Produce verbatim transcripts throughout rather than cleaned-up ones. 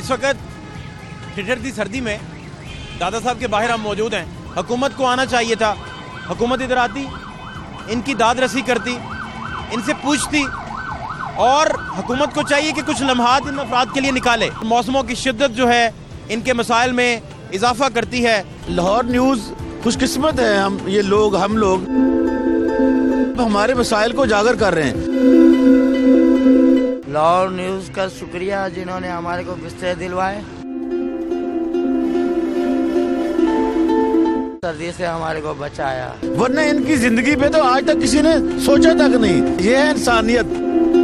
इस वक्त ठिठुरती सर्दी में दादा साहब के बाहर हम मौजूद हैं। हुकूमत को आना चाहिए था, हुकूमत इधर आती, इनकी दाद रसी करती, इनसे पूछती, और हुकूमत को चाहिए कि कुछ लम्हात इन अफराद के लिए निकाले। मौसमों की शिद्दत जो है इनके मसाइल में इजाफा करती है। लाहौर न्यूज़ खुशकिस्मत है, हम ये लोग हम लोग हमारे मसाइल को उजागर कर रहे हैं। लाहौर न्यूज़ का शुक्रिया जिन्होंने हमारे को बिस्तर दिलवाए, सर्दी से हमारे को बचाया, वरना इनकी जिंदगी पे तो आज तक किसी ने सोचा तक नहीं। ये है इंसानियत।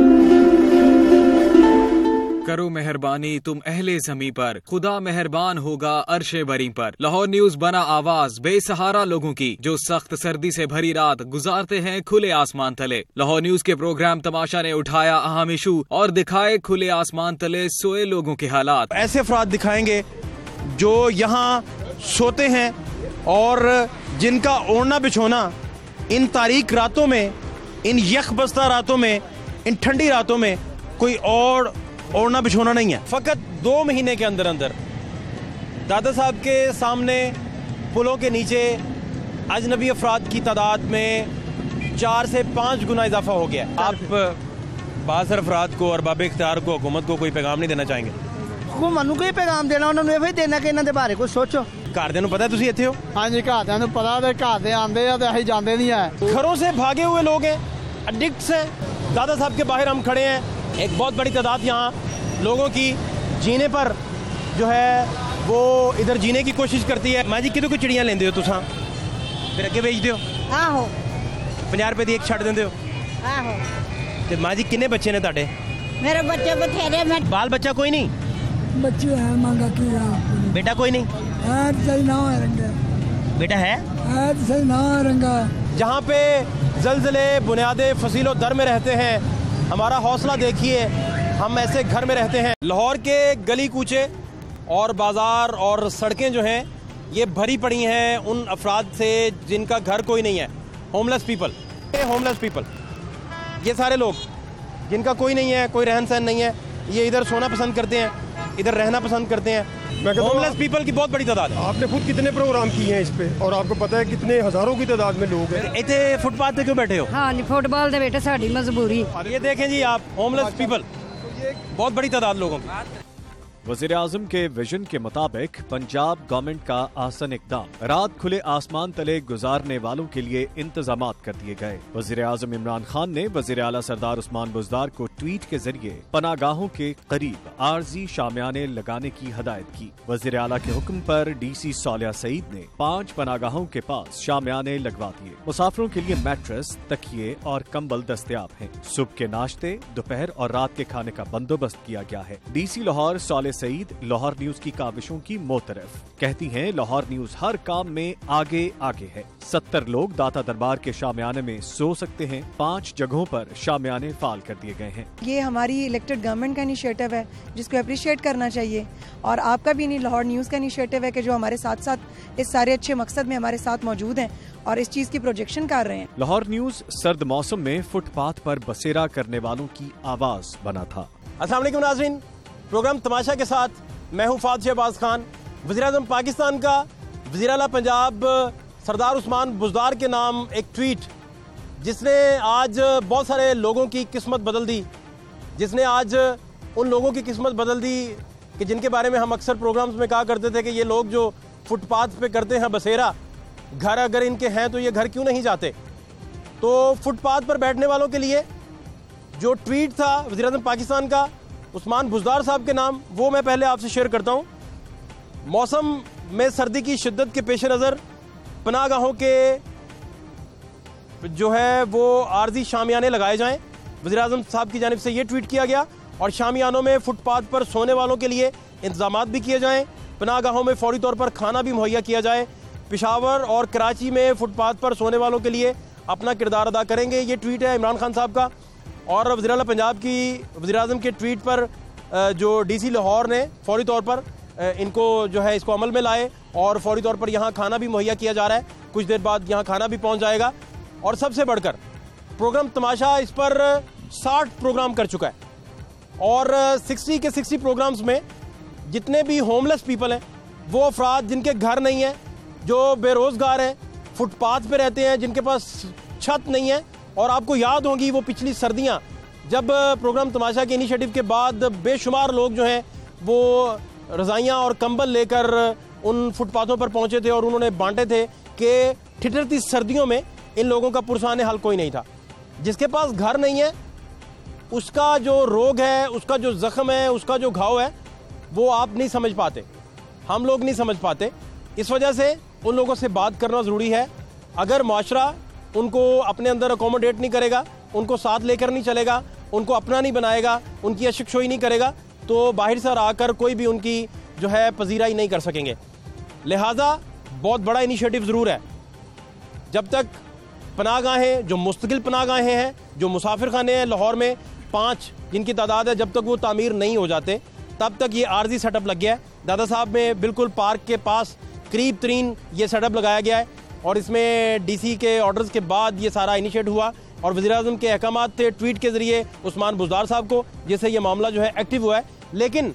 करो मेहरबानी तुम अहले ज़मीं पर, खुदा मेहरबान होगा अर्शे बरी पर। लाहौर न्यूज़ बना आवाज बेसहारा लोगों की, जो सख्त सर्दी से भरी रात गुजारते हैं खुले आसमान तले। लाहौर न्यूज़ के प्रोग्राम तमाशा ने उठाया अहम इशू और दिखाए खुले आसमान तले सोए लोगों के हालात। ऐसे अफराद दिखाएंगे जो यहाँ सोते हैं और जिनका ओढ़ना बिछोना इन तारीक रातों में, इन यख बस्ता रातों में, इन ठंडी रातों में कोई और ओढ़ना बिछोना नहीं है। फकत दो महीने के अंदर अंदर दादा साहब के सामने पुलों के नीचे अजनबी अफराद की तादाद में चार से पाँच गुना इजाफा हो गया। आप बासर अफराद को और बाब इख्तियार को, हुकूमत को कोई पैगाम नहीं देना चाहेंगे? हुकूमत को ही पैगाम देना, उन्होंने भी देना कि इन्हों के बारे कुछ सोचो। घरदिਆਂ ਨੂੰ पता है तुसी इत्थे हो? हाँ जी, घरदिਆਂ ਨੂੰ पता है, घर दे आंदे आ ते असीं जांदे नहीं है। घरों से भागे हुए लोग हैं, एडिक्ट्स हैं। दादा साहब के बाहर हम खड़े हैं, एक बहुत बड़ी तादाद यहाँ लोगों की जीने पर जो है वो इधर जीने की कोशिश करती है। माँ जी कितों कोई चिड़ियाँ लेंदे हो तुसां, फिर अगे बेचदे हो? आहो पचास रुपए दी एक छड़ देंदे हो? आहो। ते माँ जी किन्ने बच्चे ने तुहाडे? मेरे बच्चे बथेरे, मैं बाल बच्चा कोई नहीं? बच्चे हैं मांगा की बेटा कोई नहीं? है सही ना रंगा, बेटा है है सही ना रंगा। जहाँ पे जलजले बुनियादे फसीलो दर में रहते हैं, हमारा हौसला देखिए, हम ऐसे घर में रहते हैं। लाहौर के गली कूचे और बाजार और सड़कें जो हैं ये भरी पड़ी हैं उन अफराद से जिनका घर कोई नहीं है। होमलेस पीपल, होमलेस पीपल, ये सारे लोग जिनका कोई नहीं है, कोई रहन सहन नहीं है, ये इधर सोना पसंद करते हैं, इधर रहना पसंद करते हैं। होमलेस पीपल की बहुत बड़ी तादाद है। आपने खुद कितने प्रोग्राम किए हैं इस पे, और आपको पता है कितने हजारों की तादाद में लोग हैं। इतने फुटपाथ पे क्यों बैठे हो? हाँ नहीं, फुटबॉल दे बेटे साड़ी मजबूरी। ये देखें जी आप, होमलेस पीपल, बहुत बड़ी तादाद लोगों की। वज़ीर आज़म के विजन के मुताबिक पंजाब गवर्नमेंट का आसन इकदाम, रात खुले आसमान तले गुजारने वालों के लिए इंतजामात कर दिए गए। वज़ीर आज़म इमरान खान ने वज़ीर आला सरदार उस्मान बुज़दार को ट्वीट के जरिए पनागाहों के करीब आर्जी शामियाने लगाने की हदायत की। वज़ीर आला के हुक्म पर डीसी सालिया सईद ने पाँच पनागाहों के पास शामियाने लगवा दिए। मुसाफिरों के लिए मैट्रेस, तकिए और कंबल दस्तयाब हैं। सुबह के नाश्ते, दोपहर और रात के खाने का बंदोबस्त किया गया है। डीसी लाहौर सालिया सईद लाहौर न्यूज़ की काविशों की मोतरफ कहती हैं, लाहौर न्यूज़ हर काम में आगे आगे है। सत्तर लोग दाता दरबार के शामियाने में सो सकते हैं। पाँच जगहों पर शामियाने फाल कर दिए गए हैं। ये हमारी इलेक्टेड गवर्नमेंट का इनिशिएटिव है जिसको अप्रिशिएट करना चाहिए, और आपका भी नहीं, लाहौर न्यूज़ का इनिशिएटिव है कि जो हमारे साथ साथ इस सारे अच्छे मकसद में हमारे साथ मौजूद हैं और इस चीज़ की प्रोजेक्शन कर रहे हैं। लाहौर न्यूज़ सर्द मौसम में फुटपाथ पर बसेरा करने वालों की आवाज बना था। अस्सलाम वालेकुम नाज़रीन, प्रोग्राम तमाशा के साथ मैं हूं फाद शहबाज खान। वज़ीर-ए-आज़म पाकिस्तान का वज़ीर आला पंजाब सरदार उस्मान बुज़दार के नाम एक ट्वीट जिसने आज बहुत सारे लोगों की किस्मत बदल दी, जिसने आज उन लोगों की किस्मत बदल दी कि जिनके बारे में हम अक्सर प्रोग्राम्स में कहा करते थे कि ये लोग जो फुटपाथ पे करते हैं बसेरा, घर अगर इनके हैं तो ये घर क्यों नहीं जाते। तो फुटपाथ पर बैठने वालों के लिए जो ट्वीट था वज़ीर-ए-आज़म पाकिस्तान का उस्मान बुज़दार साहब के नाम, वो मैं पहले आपसे शेयर करता हूँ। मौसम में सर्दी की शिद्दत के पेश नज़र पनागाहों के जो है वो आर्जी शामियाने लगाए जाएं। वज़ीर-ए-आज़म साहब की जानिब से ये ट्वीट किया गया, और शामियानों में फुटपाथ पर सोने वालों के लिए इंतजामात भी किए जाएं। पनागाहों में फौरी तौर पर खाना भी मुहैया किया जाए। पेशावर और कराची में फुटपाथ पर सोने वालों के लिए अपना किरदार अदा करेंगे। ये ट्वीट है इमरान खान साहब का। और वज़ीर आला पंजाब की वज़ीर-ए-आज़म के ट्वीट पर जो डीसी लाहौर ने फौरी तौर पर इनको जो है इसको अमल में लाए, और फौरी तौर पर यहाँ खाना भी मुहैया किया जा रहा है। कुछ देर बाद यहाँ खाना भी पहुँच जाएगा। और सबसे बढ़कर प्रोग्राम तमाशा इस पर साठ प्रोग्राम कर चुका है, और साठ के साठ प्रोग्राम्स में जितने भी होमलेस पीपल हैं, वो अफराद जिनके घर नहीं हैं, जो बेरोज़गार हैं, फुटपाथ पे रहते हैं, जिनके पास छत नहीं है। और आपको याद होंगी वो पिछली सर्दियाँ जब प्रोग्राम तमाशा के इनिशिएटिव के बाद बेशुमार लोग जो हैं वो रज़ाइयाँ और कंबल लेकर उन फुटपाथों पर पहुँचे थे और उन्होंने बांटे थे कि ठिठुरती सर्दियों में इन लोगों का पुरसाने हाल कोई नहीं था। जिसके पास घर नहीं है उसका जो रोग है, उसका जो ज़ख्म है, उसका जो घाव है, वो आप नहीं समझ पाते, हम लोग नहीं समझ पाते। इस वजह से उन लोगों से बात करना ज़रूरी है। अगर माशरा उनको अपने अंदर अकोमोडेट नहीं करेगा, उनको साथ लेकर नहीं चलेगा, उनको अपना नहीं बनाएगा, उनकी अशिकशोई नहीं करेगा, तो बाहर से आकर कोई भी उनकी जो है पजीराई नहीं कर सकेंगे। लिहाजा बहुत बड़ा इनिशिएटिव ज़रूर है। जब तक पनाहगाहें जो मुस्तकिल पनाहगाहें हैं, जो मुसाफिर खाने हैं लाहौर में पाँच जिनकी तादाद है, जब तक वो तामीर नहीं हो जाते तब तक ये आर्जी सेटअप लग गया है। दादा साहब में बिल्कुल पार्क के पास करीब तरीन ये सेटअप लगाया गया है और इसमें डीसी के ऑर्डर्स के बाद ये सारा इनिशिएट हुआ और वज़ीर-ए-आज़म के अहकामात थे ट्वीट के ज़रिए उस्मान बुज़दार साहब को, जिससे ये मामला जो है एक्टिव हुआ है। लेकिन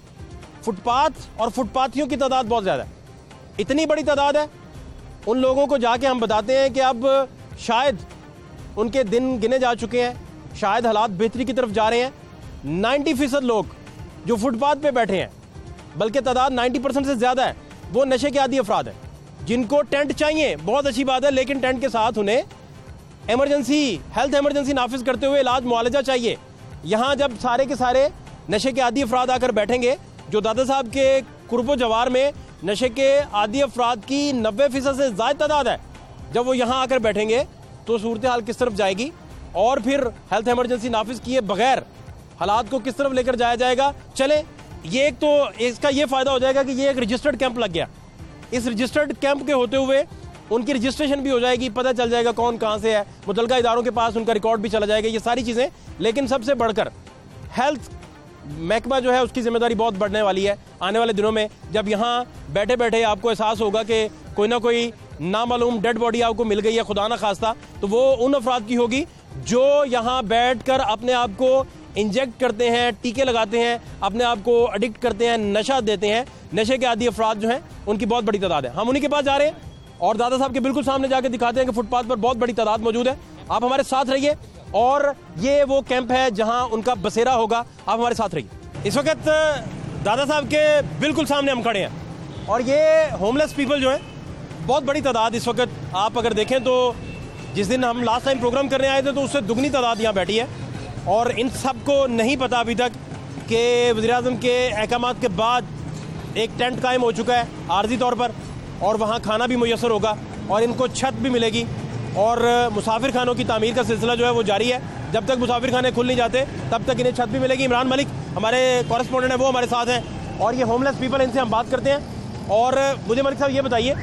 फुटपाथ और फुटपाथियों की तादाद बहुत ज़्यादा है, इतनी बड़ी तादाद है। उन लोगों को जाके हम बताते हैं कि अब शायद उनके दिन गिने जा चुके हैं, शायद हालात बेहतरी की तरफ जा रहे हैं। नब्बे फीसद लोग जो फुटपाथ पे बैठे हैं, बल्कि तादाद नब्बे परसेंट से ज़्यादा है, वो नशे के आदी अफराद हैं जिनको टेंट चाहिए। बहुत अच्छी बात है, लेकिन टेंट के साथ उन्हें एमरजेंसी हेल्थ एमरजेंसी नाफिज करते हुए इलाज मुआलजा चाहिए। यहाँ जब सारे के सारे नशे के आदी अफराद आकर बैठेंगे, जो दादा साहब के कुर्बो जवार में नशे के आदी अफराद की नब्बे फीसद से ज़्यादा तादाद है, जब वो यहाँ आकर बैठेंगे तो सूरत हाल किस तरफ जाएगी और फिर हेल्थ एमरजेंसी नाफिज किए बगैर हालात को किस तरफ लेकर जाया जाएगा। चले, ये एक तो इसका ये फ़ायदा हो जाएगा कि ये एक रजिस्टर्ड कैंप लग गया। इस रजिस्टर्ड कैंप के होते हुए उनकी रजिस्ट्रेशन भी हो जाएगी, पता चल जाएगा कौन कहाँ से है, मुतलका इदारों के पास उनका रिकॉर्ड भी चला जाएगा, ये सारी चीज़ें। लेकिन सबसे बढ़कर हेल्थ महकमा जो है उसकी जिम्मेदारी बहुत बढ़ने वाली है आने वाले दिनों में। जब यहाँ बैठे बैठे आपको एहसास होगा कि कोई ना कोई नामालूम डेड बॉडी आपको मिल गई है, खुदा ना खास्ता, तो वो उन अफराद की होगी जो यहाँ बैठ कर अपने आप को इंजेक्ट करते हैं, टीके लगाते हैं, अपने आप को एडिक्ट करते हैं, नशा देते हैं। नशे के आदी अफराद जो हैं उनकी बहुत बड़ी तादाद है। हम उन्हीं के पास जा रहे हैं और दादा साहब के बिल्कुल सामने जाकर दिखाते हैं कि फुटपाथ पर बहुत बड़ी तादाद मौजूद है। आप हमारे साथ रहिए और ये वो कैंप है जहां उनका बसेरा होगा। आप हमारे साथ रहिए। इस वक्त दादा साहब के बिल्कुल सामने हम खड़े हैं और ये होमलेस पीपल जो है बहुत बड़ी तादाद इस वक्त आप अगर देखें तो जिस दिन हम लास्ट टाइम प्रोग्राम करने आए थे तो उससे दुगनी तादाद यहाँ बैठी है। और इन सब को नहीं पता अभी तक कि वज़ीर-ए-आज़म के अहकामात के बाद एक टेंट कायम हो चुका है आर्जी तौर पर और वहाँ खाना भी मुयसर होगा और इनको छत भी मिलेगी और मुसाफिर खानों की तामीर का सिलसिला जो है वो जारी है। जब तक मुसाफिर खाने खुल नहीं जाते तब तक इन्हें छत भी मिलेगी। इमरान मलिक हमारे कॉरेस्पॉन्डेंट हैं, वो हमारे साथ हैं और ये होमलेस पीपल, इनसे हम बात करते हैं। और मुझे मलिक साहब ये बताइए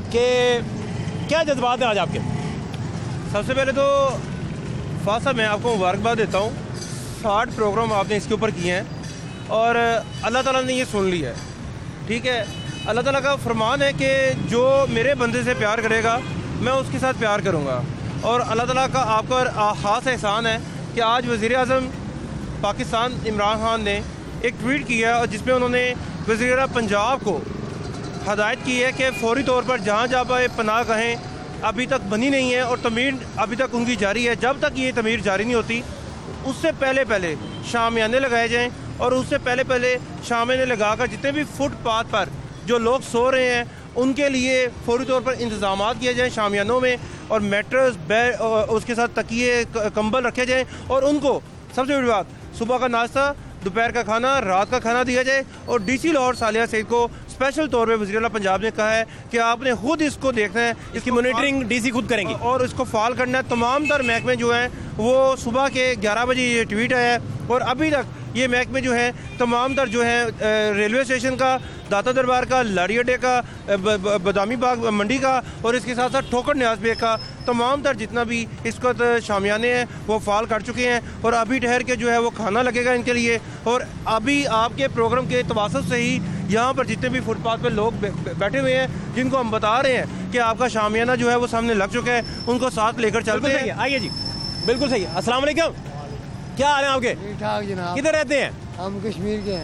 कि क्या जज्बात हैं आज आपके? सबसे पहले तो फाद साहब मैं आपको मुबारकबाद देता हूँ, साठ प्रोग्राम आपने इसके ऊपर किए हैं और अल्लाह ताला ने ये सुन लिया है। ठीक है, अल्लाह ताला का फरमान है कि जो मेरे बंदे से प्यार करेगा मैं उसके साथ प्यार करूँगा। और अल्लाह ताला का आपका ख़ास एहसान है कि आज वज़ीर-ए-आज़म पाकिस्तान इमरान खान ने एक ट्वीट किया और जिसमें उन्होंने वज़ीर पंजाब को हदायत की है कि फौरी तौर पर जहाँ जहाँ पर पनाह गाहें अभी तक बनी नहीं है और तमीर अभी तक उनकी जारी है, जब तक ये तमीर जारी नहीं होती उससे पहले पहले शामियाने लगाए जाएँ और उससे पहले पहले शामियाने लगाकर जितने भी फुटपाथ पर जो लोग सो रहे हैं उनके लिए फौरी तौर पर इंतजाम किए जाएँ शामियानों में, और मैट्रेस बेड उसके साथ तकिए कंबल रखे जाएँ और उनको सबसे बड़ी बात सुबह का नाश्ता, दोपहर का खाना, रात का खाना दिया जाए। और डीसी लाहौर सालिया सईद को स्पेशल तौर पे वज़ीर-ए-आला पंजाब ने कहा है कि आपने खुद इसको देखना है, इसकी मॉनिटरिंग डीसी खुद करेंगे और इसको फाल करना है। तमाम तर महकमे जो हैं वो सुबह के ग्यारह बजे ये ट्वीट आया है और अभी तक ये महकमे जो हैं तमाम तर जो हैं रेलवे स्टेशन का, दाता दरबार का, लाड़ी अड्डे का, बदामी बाग मंडी का और इसके साथ साथ ठोकर न्याज बेग का तमाम तर जितना भी इस वक्त शामियाने हैं वो फाल कर चुके हैं और अभी ठहर के जो है वो खाना लगेगा इनके लिए। और अभी आपके प्रोग्राम के तवासुत से ही यहाँ पर जितने भी फुटपाथ पर लोग बैठे हुए हैं जिनको हम बता रहे हैं कि आपका शामियाना जो है वो सामने लग चुका है, उनको साथ लेकर चलते हैं। आइए जी, बिल्कुल सही है। अस्सलाम वालेकुम, क्या हाल है आपके? ठीक ठाक जनाब। किधर रहते हैं? हम कश्मीर के हैं।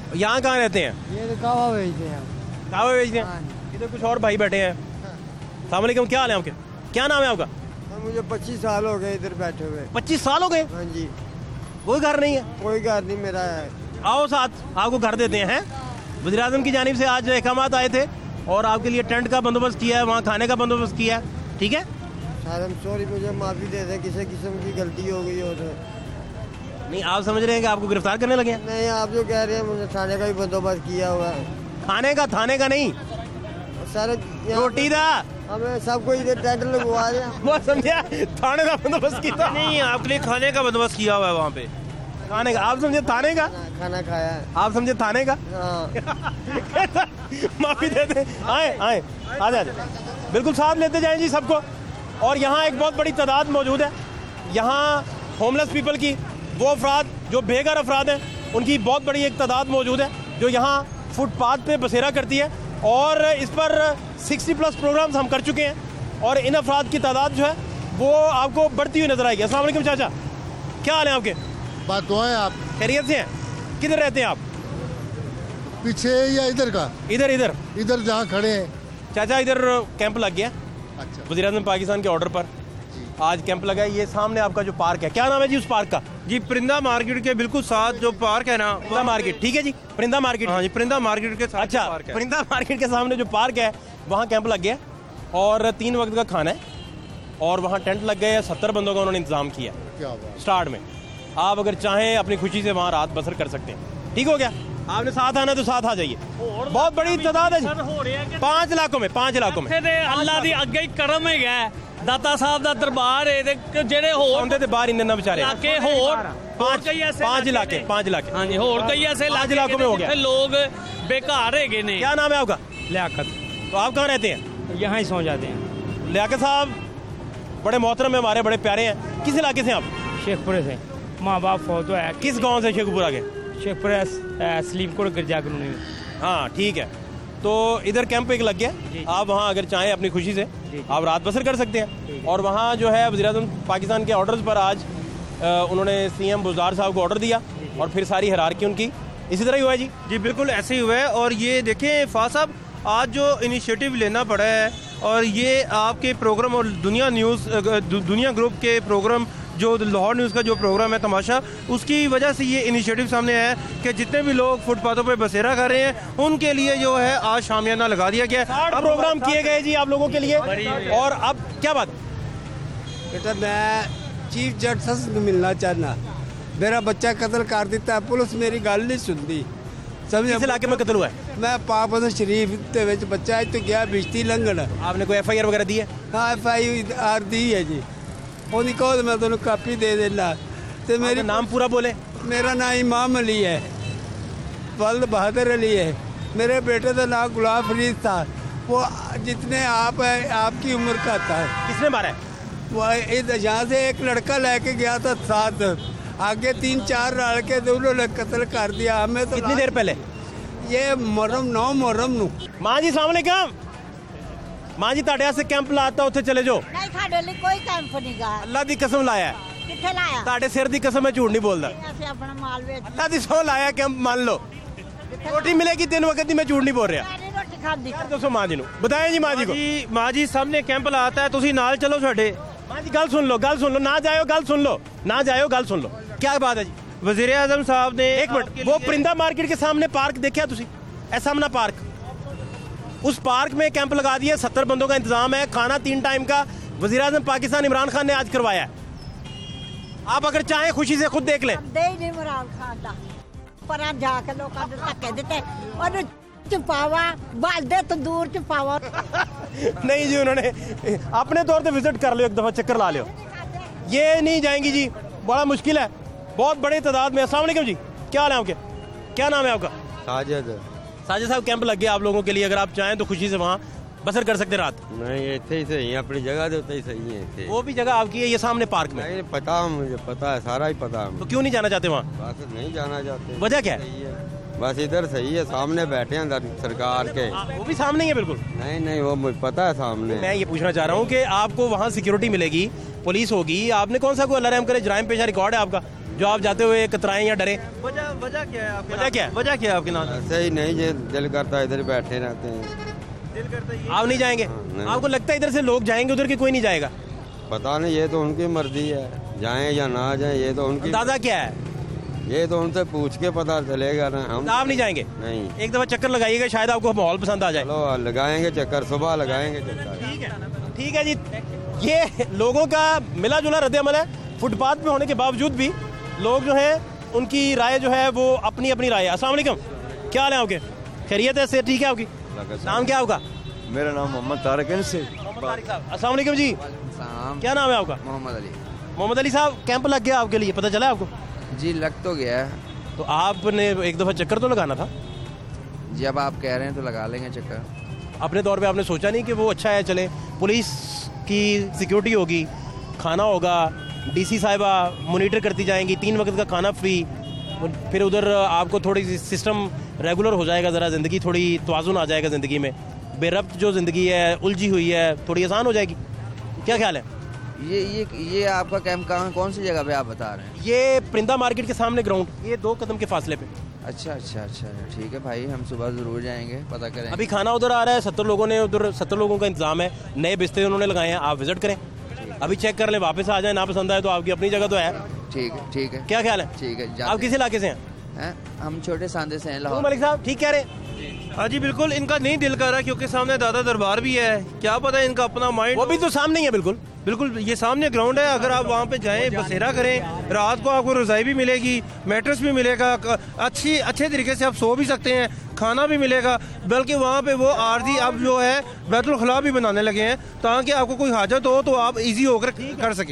यहाँ कहाँ रहते हैं? ये तो कावा भेजते हैं। कावा बेचते हैं? इधर कुछ और भाई बैठे हैं। अस्सलाम वालेकुम, क्या हाल है आपके? क्या नाम है आपका? मुझे पच्चीस साल हो गए इधर बैठे हुए। पच्चीस साल हो गए? हाँ जी। कोई घर नहीं है? कोई घर नहीं मेरा है। आओ साथ, आपको घर देते हैं। वज़ीर आज़म की जानिब से आज अहकामात आए थे और आपके लिए टेंट का बंदोबस्त किया है, वहाँ खाने का बंदोबस्त किया है, ठीक है? सर हम सॉरी, मुझे माफ़ी दे दें, किसी किस्म की गलती हो गई हो तो। नहीं, आप समझ रहे हैं कि आपको गिरफ्तार करने लगे हैं? नहीं, आप जो कह रहे हैं मुझे थाने का ही बंदोबस्त किया हुआ है। खाने का, थाने का नहीं सर रोटी दा हमें सबको इधर टेंट लगवा रहे हैं। वो समझा, थाने का बंदोबस्त किया नहीं, आपके लिए खाने का बंदोबस्त किया हुआ है वहाँ पे। खाने का, आप समझे थाने का? खाना खाया है। आप समझे थाने का? हाँ। माफी देते, आए आए आ जाए, बिल्कुल साथ लेते जाएं जी सबको। और यहाँ एक बहुत बड़ी तादाद मौजूद है। यहाँ होमलेस पीपल की, वो अफराद जो बेघर अफराद हैं, उनकी बहुत बड़ी एक तादाद मौजूद है जो यहाँ फुटपाथ पे बसेरा करती है। और इस पर साठ प्लस प्रोग्राम्स हम कर चुके हैं और इन अफराद की तादाद जो है वो आपको बढ़ती हुई नजर आएगी। अस्सलाम वालेकुम चाचा, क्या हाल है आपके? बात तो है, आप खैरियत से हैं? किधर रहते हैं आप? पीछे या इधर का? इधर इधर इधर जहाँ खड़े हैं। चाचा इधर कैंप लग गया। अच्छा। वज़ीर आज़म पाकिस्तान के ऑर्डर पर आज कैंप लगा है। ये सामने आपका जो पार्क है, क्या नाम है जी उस पार्क का? जी, परिंदा मार्केट के बिल्कुल साथ जो पार्क है ना, परिंदा मार्केट, ठीक है जी, परिंदा मार्केट। हाँ जी, परिंदा मार्केट के साथ अच्छा, पार्क है। परिंदा मार्केट के सामने जो पार्क है वहाँ कैंप लग गया और तीन वक्त का खाना है और वहाँ टेंट लग गए। सत्तर बंदों का उन्होंने इंतजाम किया क्या बात। स्टार्ट में। आप अगर चाहें अपनी खुशी से वहाँ रात बसर कर सकते हैं। ठीक हो गया? आपने साथ आना तो साथ आ जाइए। बहुत बड़ी तादाद है जी, पांच इलाकों में, पांच इलाकों में। अल्लाह दी अगे करम है, दाता साहब दा दरबार है, जेड़े होर आंदे ते बाहर इन्ने ना बेचारे इलाके होर पांच पांच इलाके पांच इलाके हाँ जी, होर कई ऐसे पांच इलाकों में हो गया। लोग बेकार है ने। क्या नाम है आपका? लियाकत। तो आप कहाँ रहते हैं? यहाँ ही सो जाते हैं। लियाकत साहब बड़े मोहतरम है, हमारे बड़े प्यारे हैं। किस इलाके से आप? शेखपुरे से। माँ बाप फौत है। किस गांव से शेखपुरा के? शेखपुरा सलीमकोट गिरजा कॉलोनी में। हाँ ठीक है, तो इधर कैंप एक लग गया। आप वहाँ अगर चाहें अपनी खुशी से आप रात बसर कर सकते हैं। और वहाँ जो है वज़ीर-ए-आज़म पाकिस्तान के ऑर्डर्स पर आज उन्होंने सीएम बुज़दार साहब को ऑर्डर दिया और फिर सारी हिरारकी उनकी इसी तरह ही हुआ है जी। जी बिल्कुल ऐसे ही हुआ है। और ये देखें फाद साहब, आज जो इनिशिएटिव लेना पड़ा है और ये आपके प्रोग्राम और दुनिया न्यूज़ दुनिया ग्रुप के प्रोग्राम, जो लाहौर न्यूज़ का जो प्रोग्राम है तमाशा, उसकी वजह से ये इनिशिएटिव सामने आया है कि जितने भी लोग फुटपाथों पे बसेरा कर रहे हैं उनके लिए जो है आज शामियाना लगा दिया गया। अब प्रोग्राम किए गए जी आप लोगों के लिए। और अब क्या बात? बेटा मैं चीफ जस्टिस को मिलना चाहना, मेरा बच्चा कत्ल कर दिता है, पुलिस मेरी गल नहीं सुनती। किस इलाके में कत्ल हुआ है? मैं पाक शरीफ के विच बच्चा तो गया बिजती लंघन। आपने कोई एफ आई आर वगैरह दी है? हाँ एफ आई आर दी है जी। ਉਹਦੀ ਕੋਲ मैं ਤੁਹਾਨੂੰ ਕਾਪੀ दे देना। तो मेरी नाम पूरा बोले। मेरा नाम इमाम अली है, वल्द बहादुर अली है। मेरे बेटे का नाम गुलाम फरीद था। वो जितने आप है आपकी उम्र का था। किसने मारा है? वो यहाँ से एक लड़का लेके गया था साथ, आगे तीन चार लड़के थे, उन्होंने कत्ल कर दिया हमें। तो कितनी देर पहले? ये मुहर्रम नौ मुहर्रम नू। माँ जी सलाम अलैकुम। माँ जी ਤੁਹਾਡੇ ਵਾਸਤੇ ਕੈਂਪ ਲਾਤਾ, ਉੱਥੇ ਚਲੇ ਜਾਓ। ਨਹੀਂ ਸਾਡੇ ਲਈ ਕੋਈ ਕੈਂਪ ਨਹੀਂ ਗਾ। ਅੱਲਾ ਦੀ ਕਸਮ ਲਾਇਆ। ਕਿੱਥੇ ਲਾਇਆ? ਤੁਹਾਡੇ ਸਿਰ ਦੀ ਕਸਮ, ਮੈਂ ਝੂਠ ਨਹੀਂ ਬੋਲਦਾ। ਅਸੀਂ ਆਪਣਾ ਮਾਲ ਵੇਚ ਅੱਲਾ ਦੀ ਸੌ ਲਾਇਆ ਕੈਂਪ, ਮੰਨ ਲਓ ਰੋਟੀ ਮਿਲੇਗੀ ਤਿੰਨ ਵਕਤ ਦੀ, ਮੈਂ ਝੂਠ ਨਹੀਂ ਬੋਲ ਰਿਹਾ। ਨਹੀਂ ਰੋਟੀ ਖਾਂਦੀ। ਦੱਸੋ ਮਾਂ ਜੀ ਨੂੰ, ਬਤਾਏ ਜੀ ਮਾਂ ਜੀ को। जी माँ जी सामने कैंप लाता है, तुसी नाल चलो साडे। माँ जी गल सुन लो, गल सुन लो, ना जाओ गल सुन लो, ना जाओ गल सुन लो। क्या बात है जी? वज़ीर आज़म साहब ने एक मिनट, वो परिंदा मार्केट के सामने पार्क देखा तुसी? ऐ सामना पार्क, उस पार्क में कैंप लगा दिए। सत्तर बंदों का इंतजाम है, खाना तीन टाइम का वज़ीर आज़म पाकिस्तान इमरान खान ने आज करवाया है। आप अगर चाहें खुशी से खुद देख लें। दे ही नहीं इमरान खान दा परां जाके लोकां दे धक्के दिते और छुपावा बाल दे तंदूर च पावा। नहीं जी, उन्होंने अपने तौर पे विजिट कर लियो, एक दफा चक्कर ला लियो। ये नहीं जाएंगी जी, बड़ा मुश्किल है, बहुत बड़ी तादाद में। अस्सलाम वालेकुम जी, क्या हाल है आपके? क्या नाम है आपका? साजिद। साजिद साहब कैंप लग गया आप लोगों के लिए, अगर आप चाहें तो खुशी से वहाँ बसर कर सकते रात। नहीं इतने ही सही है, अपनी जगह दे ही सही है इतने। वो भी जगह आपकी है, ये सामने पार्क में। नहीं पता, मुझे पता है, सारा ही पता है। तो क्यों नहीं जाना चाहते वहाँ? बस नहीं जाना चाहते। वजह क्या सही है, बस इधर सही है, सामने बैठे हैं सरकार के। वो भी सामने ही है बिल्कुल। नहीं नहीं वो मुझे पता है सामने। मैं ये पूछना चाह रहा हूँ कि आपको वहाँ सिक्योरिटी मिलेगी, पुलिस होगी, आपने कौन सा कोई अल्लाह रहम करे जराइम पेशा रिकॉर्ड है आपका? जो आप जाते हुए कतराएं या डरे? वजह वजह क्या है आपके? वजह क्या है? वजह क्या है आपके नाम? सही नहीं, ये दिल करता इधर बैठे रहते हैं। दिल करता है आप नहीं जाएंगे? नहीं। आपको लगता है इधर से लोग जाएंगे उधर की कोई नहीं जाएगा? पता नहीं, ये तो उनकी मर्जी है, जाएं या ना जाएं, ये तो उनकी। दादा क्या है? ये तो उनसे पूछ के पता चलेगा ना। हम आप नहीं जाएंगे? नहीं। एक दफा चक्कर लगाइएगा, शायद आपको माहौल पसंद आ जाए। चलो लगाएंगे चक्कर, सुबह लगाएंगे चक्कर। ठीक है, ठीक है जी। ये लोगों का मिला जुला रद्द-ए-अमल है। फुटपाथ पे होने के बावजूद भी लोग जो हैं उनकी राय जो है वो अपनी अपनी राय है। अस्सलाम वालेकुम, क्या हाल है आपके? खैरियत है? से ठीक है आपकी? नाम क्या है आपका? मेरा नाम मोहम्मद तारिक है। अस्सलाम वालेकुम जी, क्या नाम है आपका? मोहम्मद अली। मोहम्मद अली साहब, कैंप लग गया आपके लिए, पता चला आपको? जी लग तो गया है। तो आपने एक दफ़ा चक्कर तो लगाना था। जी अब आप कह रहे हैं तो लगा लेंगे चक्कर। अपने तौर पे आपने सोचा नहीं कि वो अच्छा है, चले पुलिस की सिक्योरिटी होगी, खाना होगा, डीसी साहिबा मोनीटर करती जाएंगी, तीन वक्त का खाना फ्री, फिर उधर आपको थोड़ी सी सिस्टम रेगुलर हो जाएगा, ज़रा ज़िंदगी थोड़ी तवाज़ुन आ जाएगा ज़िंदगी में, बेरब्त जो ज़िंदगी है उलझी हुई है थोड़ी आसान हो जाएगी। क्या ख्याल है? ये ये ये आपका कैंप कहाँ, कौन सी जगह पे आप बता रहे हैं? ये परिंदा मार्केट के सामने ग्राउंड, ये दो कदम के फासले पे। अच्छा अच्छा अच्छा ठीक है भाई, हम सुबह ज़रूर जाएंगे, पता करें। अभी खाना उधर आ रहा है, सत्तर लोगों ने उधर सत्तर लोगों का इंतजाम है, नए बिस्तर उन्होंने लगाए हैं, आप विजिट करें, अभी चेक कर लें, वापस आ जाए, ना पसंद आए तो आपकी अपनी जगह तो है। ठीक है ठीक है। क्या ख्याल है? ठीक है। आप किस इलाके से हैं? हैं हम छोटे सांदे से हैं, लाहौर। मलिक साहब ठीक कह रहे हैं। हाँ जी बिल्कुल, इनका नहीं दिल कर रहा क्योंकि सामने दादा दरबार भी है, क्या पता इनका अपना माइंड। वो भी तो सामने ही है, बिल्कुल बिल्कुल ये सामने ग्राउंड है। अगर आप वहाँ पे जाएं, बसेरा करें, रात को आपको रज़ाई भी मिलेगी, मैट्रेस भी मिलेगा, अच्छी अच्छे तरीके से आप सो भी सकते हैं, खाना भी मिलेगा, बल्कि वहाँ पे वो आरजी अब जो है बैतुल खला भी बनाने लगे हैं ताकि आपको कोई हाजत हो तो आप इजी होकर कर सकें।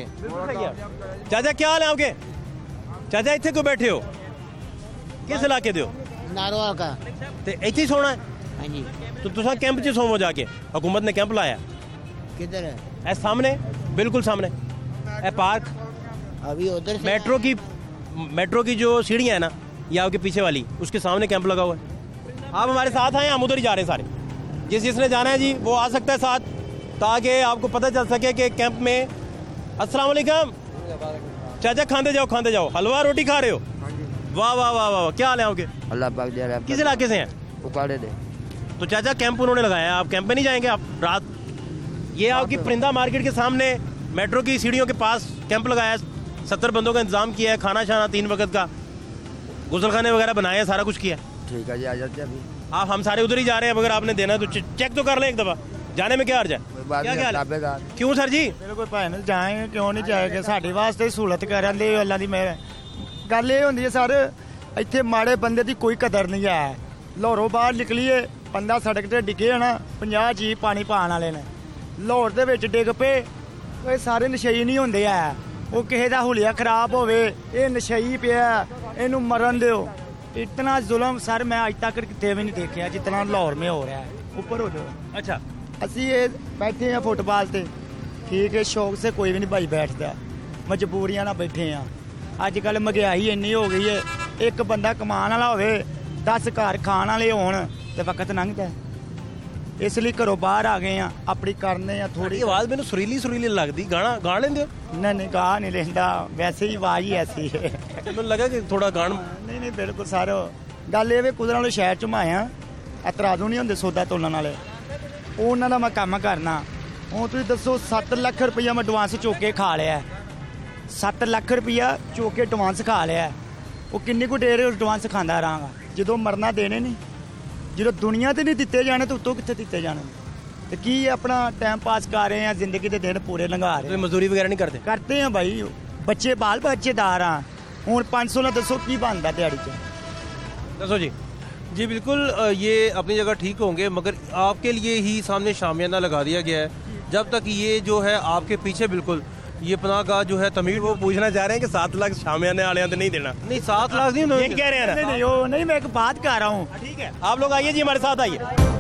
चाचा क्या हाल है आपके? चाचा इतने क्यों बैठे हो? किस इलाके दे हो? नारोवाल का। ते इतने ही सोना है? हाँ जी। तो तुसा कैंप च सोवो जाके, हुकूमत ने कैंप लाया। किधर है? ए सामने, बिल्कुल सामने ए पार्क। अभी उधर मेट्रो की मेट्रो की जो सीढ़ियाँ है ना, ये आपके पीछे वाली, उसके सामने कैंप लगा हुआ है। आप हमारे साथ आए, हम उधर ही जा रहे हैं सारे। जिस जिसने जाना है जी वो आ सकता है साथ, ताकि आपको पता चल सके कि कैंप में। अस्सलाम वालेकुम चाचा, खाते जाओ खाते जाओ, हलवा रोटी खा रहे हो? वाह वाह वाह वाह, क्या हाल है आपके? अल्लाह पाक दे रहा है। किस इलाके से हैं? उकाड़े दे। तो चाचा कैंप उन्होंने लगाया, आप कैंप में नहीं जाएंगे आप रात? ये आपकी परिंदा मार्केट के सामने मेट्रो की सीढ़ियों के पास कैंप लगाया है, सत्तर बंदों का इंतजाम किया है, खाना शाना तीन वक्त का, गुसलखाने वगैरह बनाए हैं, सारा कुछ किया है। ठीक है जी, आ जाते हैं अभी। आप हम सारे उधर ही जा रहे हैं, अगर आपने देना है तो चेक तो कर लें एक दफा, जाने में क्या अर्ज है? क्या ख्याल है? क्यों सर जी? बिल्कुल भाई जाएंगे, क्यों नहीं जाएंगे, साढ़े वास्ते सहूलत करन दे अल्लाह दी मेहर। गल ये होंदी है सर, ਇੱਥੇ ਮਾੜੇ ਬੰਦੇ ਦੀ ਕੋਈ ਕਦਰ ਨਹੀਂ ਹੈ। ਲਾਹੌਰੋਂ ਬਾਹਰ ਨਿਕਲੀਏ, ਬੰਦਾ ਸੜਕ ਤੇ ਡਿੱਗੇ ਨਾ, ਪੰਜਾਹ ਜੀ ਪਾਣੀ ਪਾਣ ਵਾਲੇ ਨੇ, ਲਾਹੌਰ ਦੇ ਵਿੱਚ ਡਿੱਗ ਪਏ, ਇਹ ਸਾਰੇ ਨਸ਼ਈ ਨਹੀਂ ਹੁੰਦੇ ਆ, ਉਹ ਕਿਸੇ ਦਾ ਹੁਲੀਆ ਖਰਾਬ ਹੋਵੇ, ਇਹ ਨਸ਼ਈ ਪਿਆ, ਇਹਨੂੰ ਮਰਨ ਦਿਓ। इतना जुल्म सर मैं आज तक कितने भी नहीं देखा जितना लाहौर में हो रहा है। ऊपर हो जाओ। अच्छा, असी ये बैठे हैं फुटपाथ से, ठीक है, शौक से कोई भी नहीं भाई बैठता, मजबूरियां ना बैठे हैं। अजकल महंगाई इन्नी हो गई है, एक बंदा कमान वाला होवे, दस घर खाण वाले होण ते वक्त लंघदा है, इसलिए घरों बाहर आ गए हैं, अपनी करने हैं थोड़ी। आवाज मैंने सुरीली सुरीली लगती, गाना गा लेंदे हो? नहीं नहीं गा नहीं लेंदा, वैसे ही आवाज ही ऐसी है। मैंने लगा कि थोड़ा गान। नहीं नहीं बिल्कुल सारे गल ये कुदरत वाले शहर च मैं आया, एतराजू नहीं होंगे सौदा तोलन वाले, उन्होंने का मैं काम करना। हूँ तुम दसो, सत्त लख रुपया मैं एडवांस चौके खा लिया, सत्त लख रुपया चौके एडवांस खा लिया, वो किन्नी को देर एडवांस खाता रहा, जो मरना देने नहीं, जो दुनिया तो नहीं दिते जाने तो उत्तों कितने दिते जाने, तो की अपना टाइम पास कर रहे हैं, जिंदगी के दिन पूरे लंघा रहे हैं। मजदूरी वगैरह नहीं करते? करते हैं भाई, बच्चे बाल बच्चेदार हाँ। हूँ पाँच सौ ना दसो की बनता दिहाड़ी च? दसो जी। जी बिल्कुल, ये अपनी जगह ठीक होंगे, मगर आपके लिए ही सामने शामियाना लगा दिया गया है, जब तक ये जो है आपके पीछे बिल्कुल ये पनाहगाह जो है तमीर। वो पूछना चाह रहे हैं कि सात लाख शामियाने वाले हैं तो नहीं देना? नहीं, सात लाख नहीं, ये कह रहे हैं ना? नहीं नहीं, वो नहीं, मैं एक बात कर रहा हूँ। ठीक है, आप लोग आइए जी, हमारे साथ आइए।